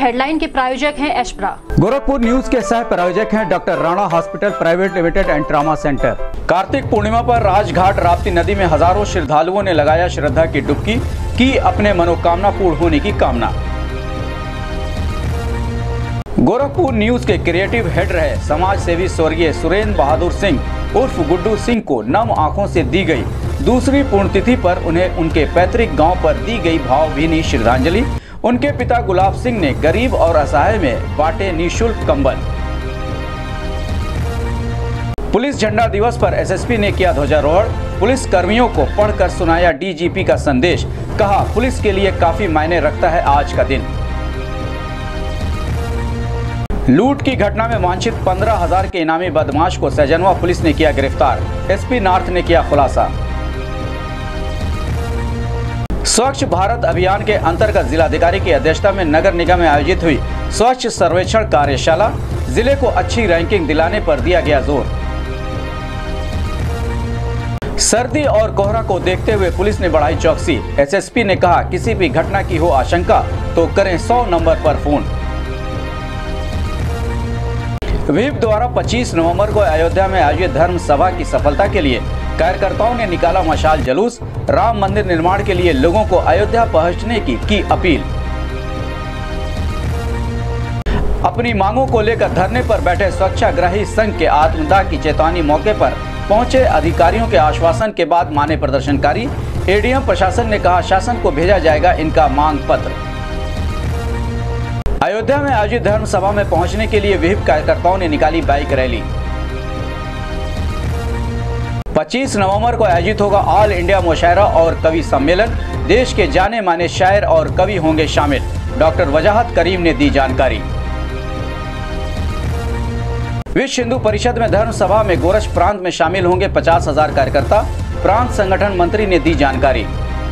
Headline के प्रायोजक हैं एशप्रा। गोरखपुर न्यूज के सह प्रायोजक हैं doctor Rana hospital private limited and trauma centre. Kartik Purnima पर राजघाट राप्ती नदी में हजारों श्रद्धालुओं ने लगाया श्रद्धा की डुबकी, की अपने मनोकामना पूर्ण होने की कामना। गोरखपुर न्यूज के क्रिएटिव हेड रहे समाज सेवी स्वर्गीय सुरेंद्र बहादुर सिंह उर्फ गुड्डू सिंह को नम आंखों से दी गई दूसरी पुण्यतिथि पर उन्हें उनके पैतृक गांव पर दी गई भावभीनी श्रद्धांजलि। उनके पिता गुलाब सिंह ने गरीब और असहाय में बांटे निःशुल्क कंबल। पुलिस झंडा दिवस पर एसएसपी ने किया ध्वजारोहण। पुलिस कर्मियों को पढ़कर सुनाया डीजीपी का संदेश। कहा, पुलिस के लिए काफी मायने रखता है आज का दिन। लूट की घटना में वांछित 15,000 के इनामी बदमाश को सहजनवा पुलिस ने किया गिरफ्तार। एसपी नॉर्थ ने किया खुलासा। स्वच्छ भारत अभियान के अंतर्गत जिलाधिकारी की अध्यक्षता में नगर निगम में आयोजित हुई स्वच्छ सर्वेक्षण कार्यशाला। जिले को अच्छी रैंकिंग दिलाने पर दिया गया जोर। सर्दी और कोहरा को देखते हुए पुलिस ने बढ़ाई चौकसी। एसएसपी ने कहा, किसी भी घटना की हो आशंका तो करें 100 नंबर पर फोन। व्हिप द्वारा 25 नवंबर को अयोध्या में आयोजित धर्म सभा की सफलता के लिए कार्यकर्ताओं ने निकाला मशाल जुलूस। राम मंदिर निर्माण के लिए लोगों को अयोध्या पहुंचने की अपील। अपनी मांगों को लेकर धरने पर बैठे स्वच्छाग्रही संघ के आत्मदाह की चेतावनी मौके पर पहुंचे अधिकारियों के आश्वासन के बाद माने प्रदर्शनकारी। एडीएम प्रशासन ने कहा, शासन को भेजा जाएगा इनका मांग पत्र। अयोध्या में आयोजित धर्म सभा में पहुंचने के लिए व्हिप कार्यकर्ताओं ने निकाली बाइक रैली। 25 नवंबर को आयोजित होगा ऑल इंडिया मुशायरा और कवि सम्मेलन। देश के जाने माने शायर और कवि होंगे शामिल। डॉक्टर वजाहत करीम ने दी जानकारी। विश्व हिंदू परिषद में धर्म सभा में गोरक्ष प्रांत में शामिल होंगे 50,000 कार्यकर्ता। प्रांत संगठन मंत्री ने दी जानकारी।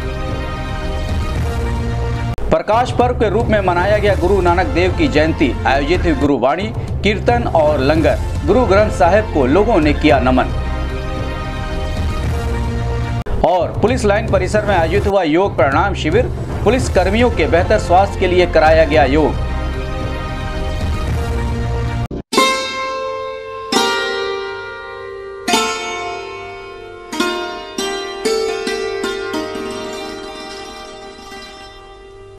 प्रकाश पर्व के रूप में मनाया गया गुरु नानक देव की जयंती। आयोजित हुई गुरुवाणी, कीर्तन और लंगर। गुरु ग्रंथ साहिब को लोगों ने किया नमन। और पुलिस लाइन परिसर में आयोजित हुआ योग प्राणायाम शिविर। पुलिस कर्मियों के बेहतर स्वास्थ्य के लिए कराया गया योग।